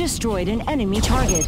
destroyed an enemy target.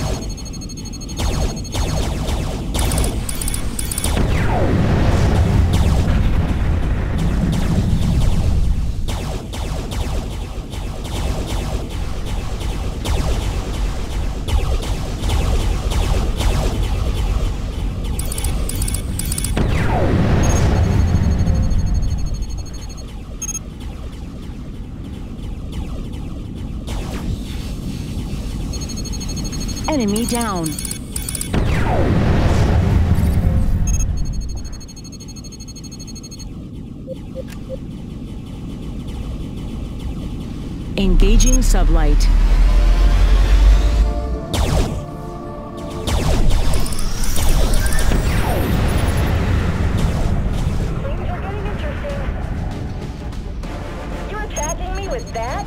Enemy down. Engaging sublight. Things are getting interesting. You're attacking me with that?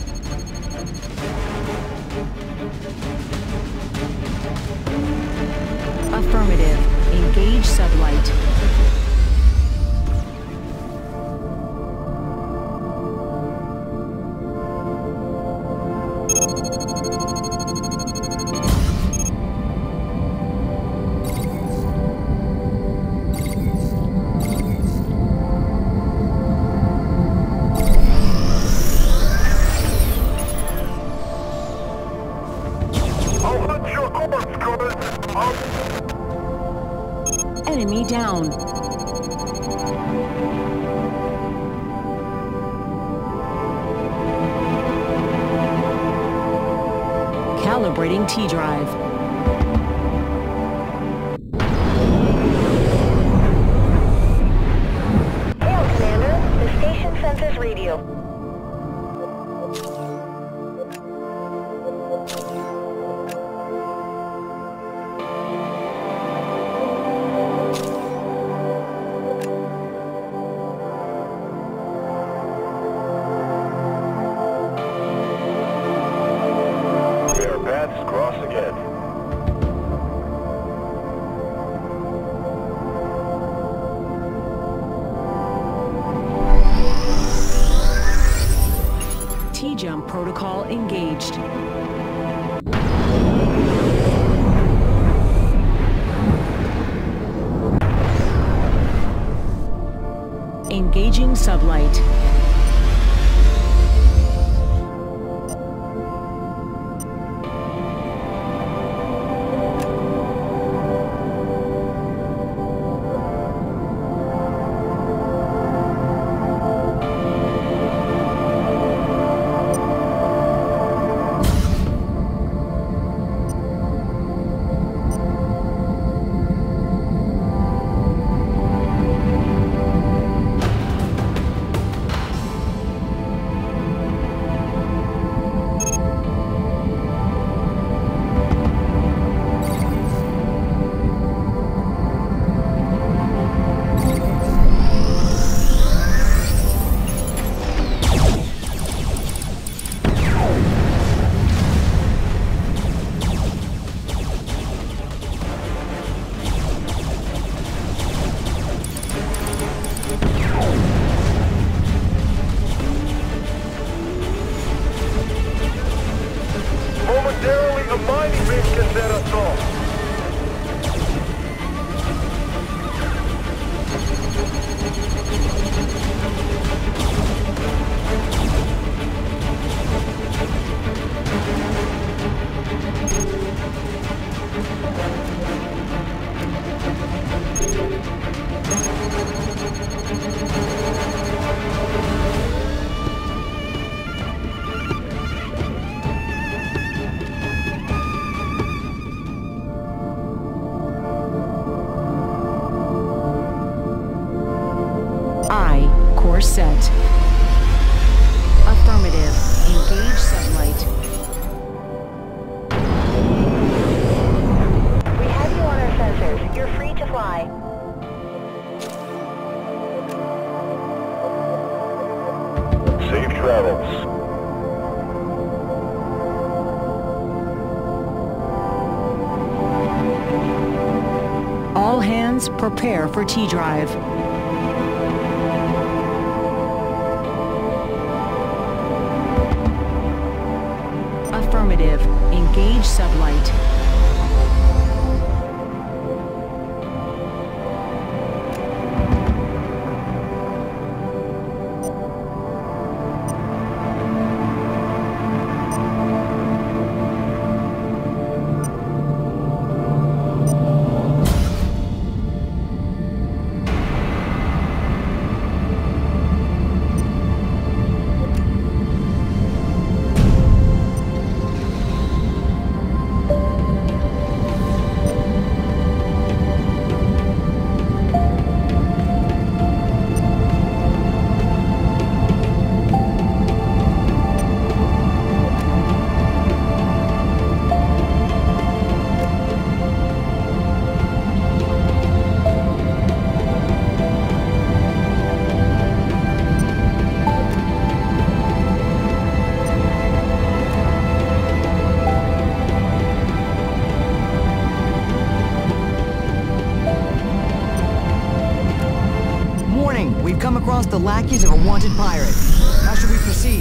Affirmative. Engage sublight. I'll hunt your corpse, Gordon. Enemy down. Calibrating T-drive. Hail, Commander. The station senses radio. Their paths cross again. T-jump protocol engaged. Engaging sublight. Momentarily, a mining rig can set us off. Course set. Affirmative. Engage sublight. We have you on our sensors. You're free to fly. Safe travels. All hands prepare for T-drive. Affirmative. Affirmative. Engage sublight. We've come across the lackeys of a wanted pirate. How should we proceed?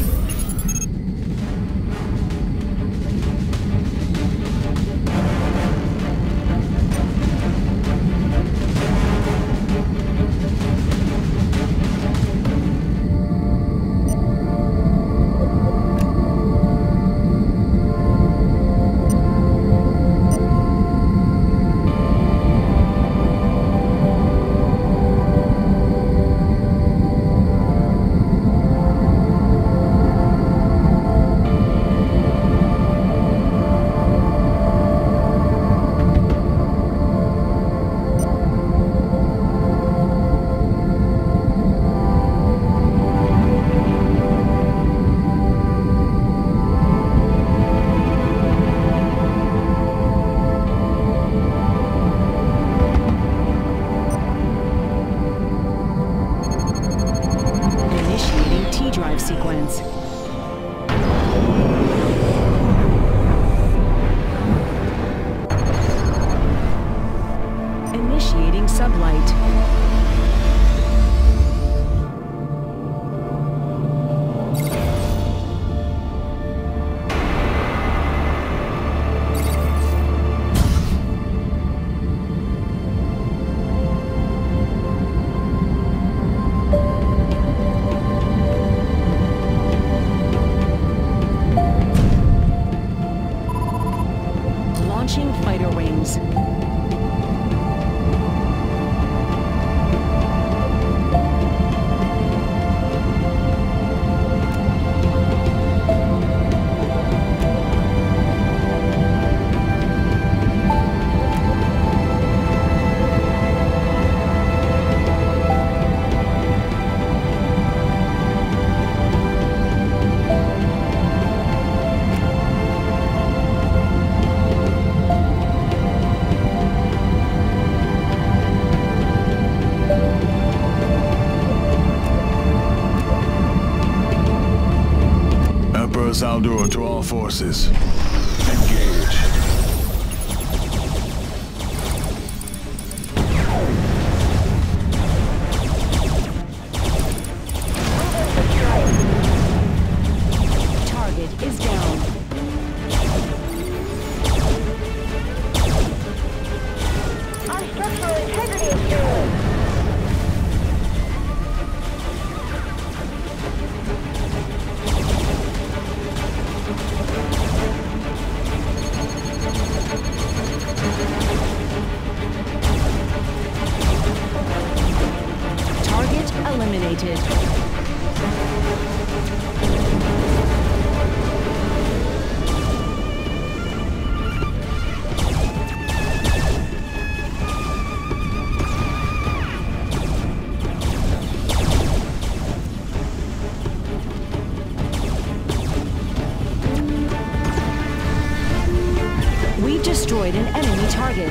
T-drive sequence. Initiating sublight. Launching fighter wings. Saldor to all forces. Engage. Target is down. Our structural integrity is down. Target eliminated. We've destroyed an enemy target.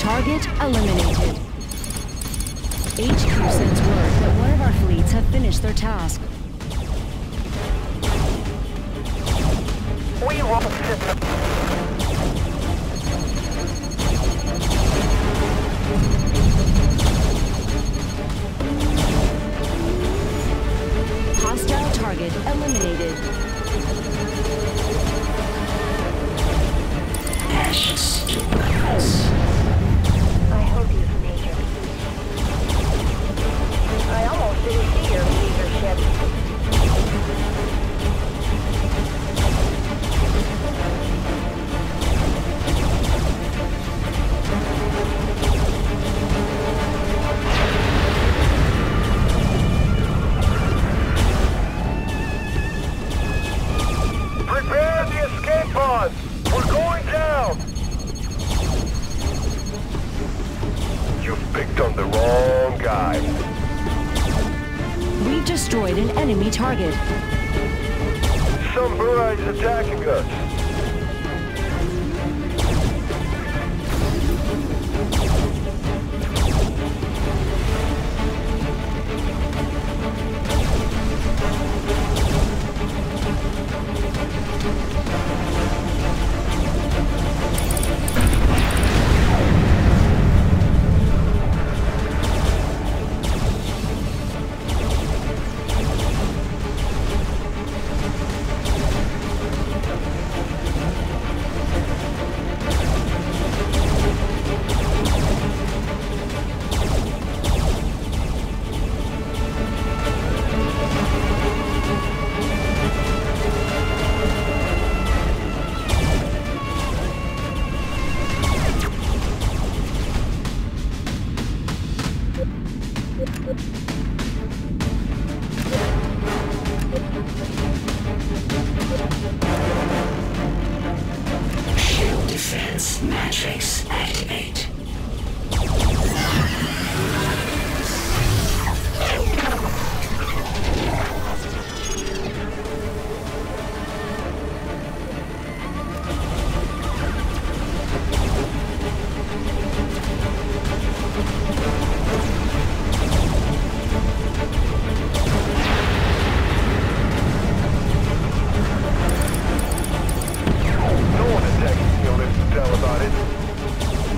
Target eliminated. HQ sends word that one of our fleets have finished their task. We roll system. Hostile target eliminated. Ashes to weapons. I hope you've Major. I almost didn't see your leadership. Prepare the escape pod! We're going down! You've picked on the wrong guy. We've destroyed an enemy target. Some Burai is attacking us. Shield defense matrix activate. No one attacking me unless you tell about it.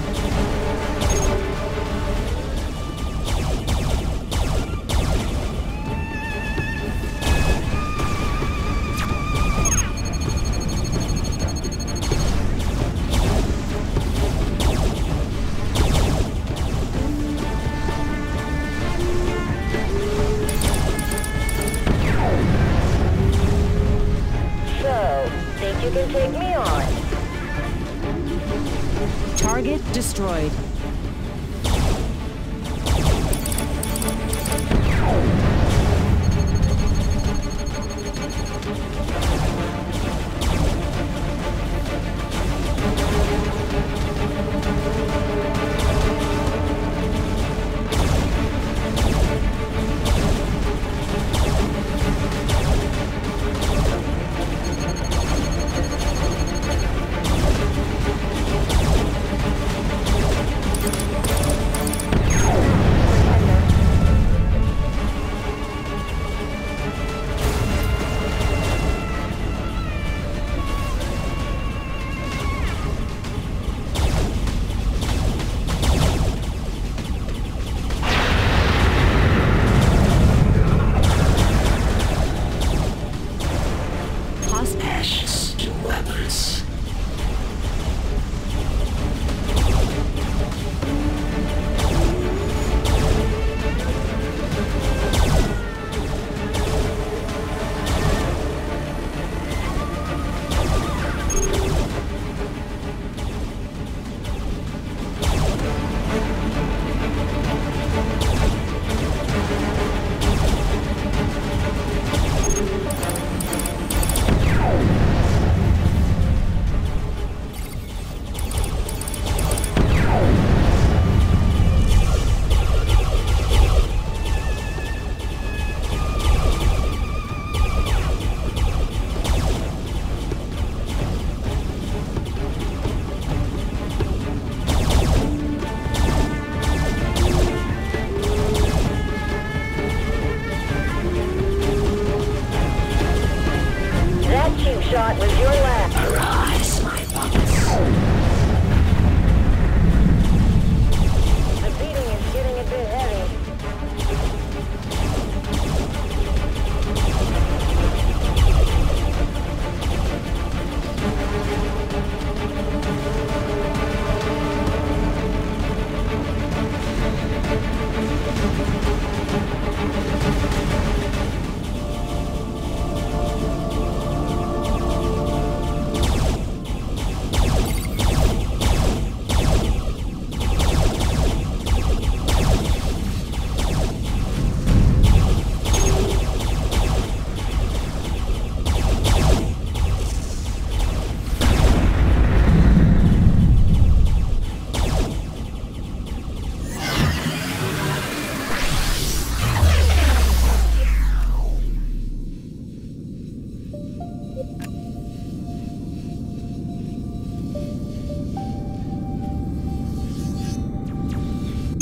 So, think you can take me on? Target destroyed.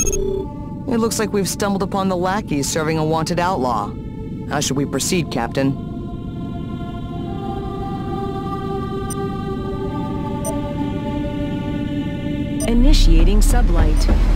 It looks like we've stumbled upon the lackeys serving a wanted outlaw. How should we proceed, Captain? Initiating sublight.